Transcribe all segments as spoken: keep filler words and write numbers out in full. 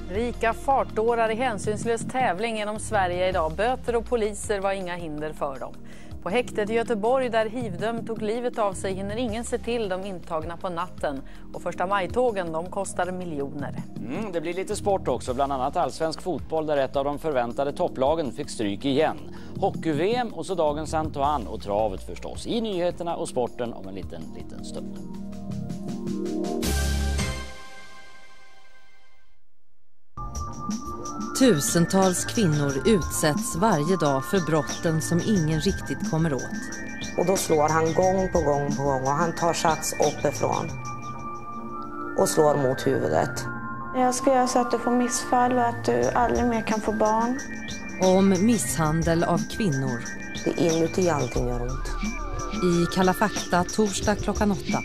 Rika fartdårar i hänsynslös tävling genom Sverige idag. Böter och poliser var inga hinder för dem. På häktet i Göteborg där hivdömd tog livet av sig hinner ingen se till de intagna på natten. Och första majtågen de kostar miljoner. Mm, det blir lite sport också, bland annat allsvensk fotboll där ett av de förväntade topplagen fick stryk igen. Hockey-V M och så dagens Antoine och travet förstås. I nyheterna och sporten om en liten, liten stund. Tusentals kvinnor utsätts varje dag för brotten som ingen riktigt kommer åt. Och då slår han gång på gång på gång och han tar sats uppifrån och slår mot huvudet. Jag ska göra så att du får missfall och att du aldrig mer kan få barn. Om misshandel av kvinnor. Det är inuti allting gör ont. I Kalla fakta torsdag klockan åtta.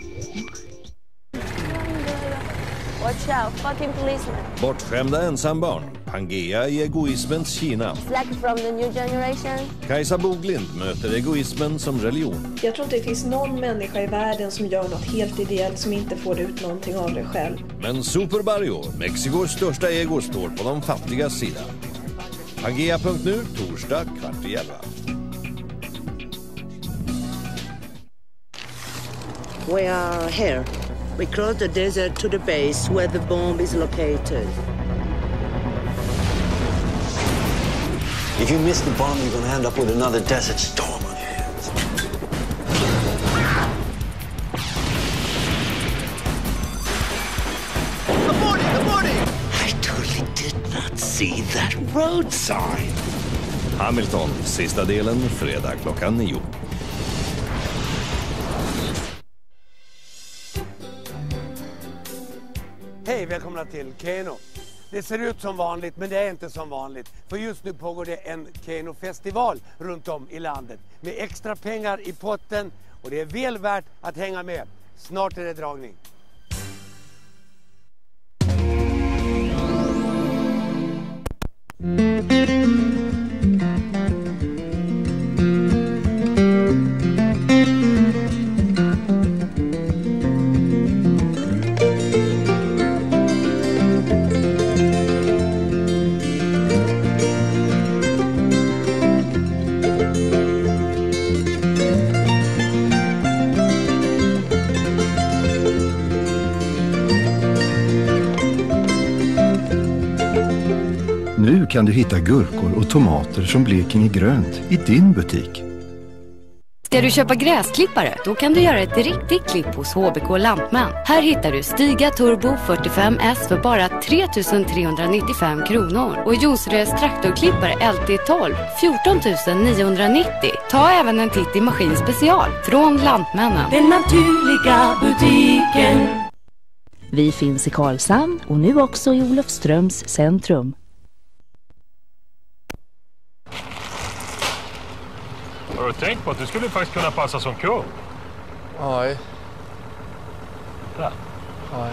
Watch out, fucking policeman. Bortskämda ensambarn. Pangea i egoismens Kina. Flag from the new generation. Kajsa Boglind möter egoismen som religion. Jag tror inte det finns någon människa i världen som gör något helt ideellt som inte får ut någonting av det själv. Men Super Barrio, Mexikos största ego, står på de fattigas sida. Pangea punkt nu, torsdag kvart i elva. We are here. We cross the desert to the base where the bomb is located. If you miss the bomb, you're going to end up with another desert storm on your hands. Good morning, good morning! I totally did not see that road sign. Hamilton, sista delen, fredag klockan nio. Hej, välkomna till Keno. Det ser ut som vanligt, men det är inte som vanligt. För just nu pågår det en Keno-festival runt om i landet. Med extra pengar i potten och det är väl värt att hänga med. Snart är det dragning. Nu kan du hitta gurkor och tomater som Blekinge grönt i din butik. Ska du köpa gräsklippare? Då kan du göra ett riktigt klipp hos H B K Lantmän. Här hittar du Stiga Turbo fyrtiofem S för bara tre tusen trehundranittiofem kronor. Och Jonsrös traktorklippare L T tolv fjorton tusen niohundranittio. Ta även en titt i Maskin Special från Lantmännen. Den naturliga butiken. Vi finns i Karlshamn och nu också i Olofströms centrum. Har du tänkt på att du skulle faktiskt kunna passa som kung? Nej. Ja. Nej.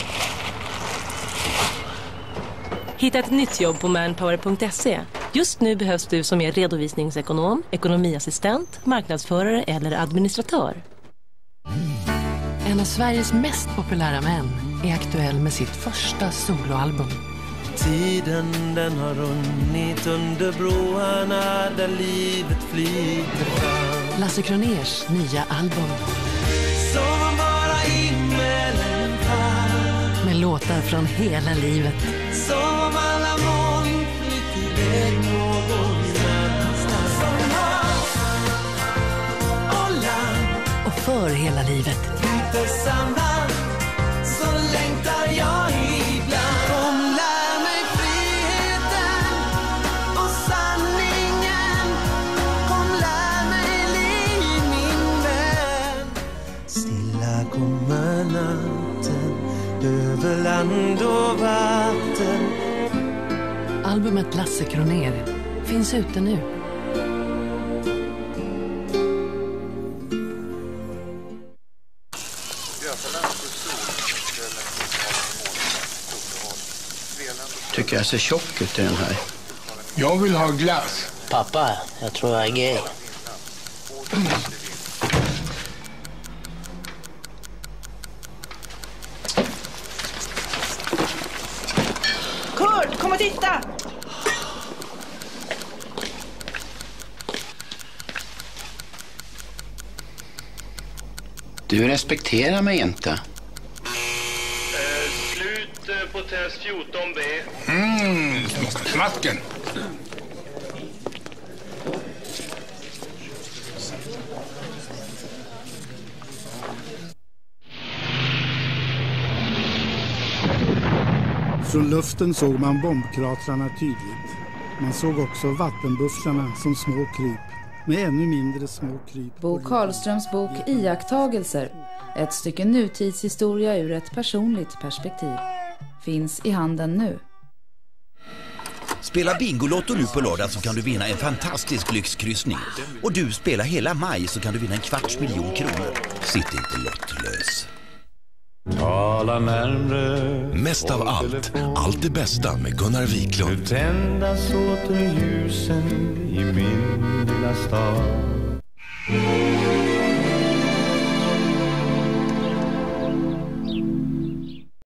Hitta ett nytt jobb på manpower punkt se. Just nu behövs du som är redovisningsekonom, ekonomiassistent, marknadsförare eller administratör. En av Sveriges mest populära män är aktuell med sitt första soloalbum. Tiden den har runnit under broarna där livet flyter fram. Lasse Kroners nya album. Som bara himmelen fall. Med låtar från hela livet. Som alla moln flytt iväg någonstans. Som hav och land. Och för hela livet. Inte samman så längtar jag ibland. Kommer natten över land och vatten. Albumet Lasse Kroner finns ute nu. Tycker jag ser tjock ut i den här. Jag vill ha glass. Pappa, jag tror jag är gay. Kurt! och titta! Du respekterar mig inte. Eh, slut eh, på test fjorton B. Mm, smasken. Från luften såg man bombkratrarna tydligt. Man såg också vattenbufflarna som små kryp, med ännu mindre små kryp. Bo Karlströms bok Iakttagelser, ett stycke nutidshistoria ur ett personligt perspektiv, finns i handen nu. Spela Bingolotto nu på lördag så kan du vinna en fantastisk lyxkryssning. Och du spelar hela maj så kan du vinna en kvarts miljon kronor. Sitt inte lottlös. Tala närmre. Mest av allt, allt det bästa med Gunnar Wiklund. Nu tändas åter ljusen i min lilla stad.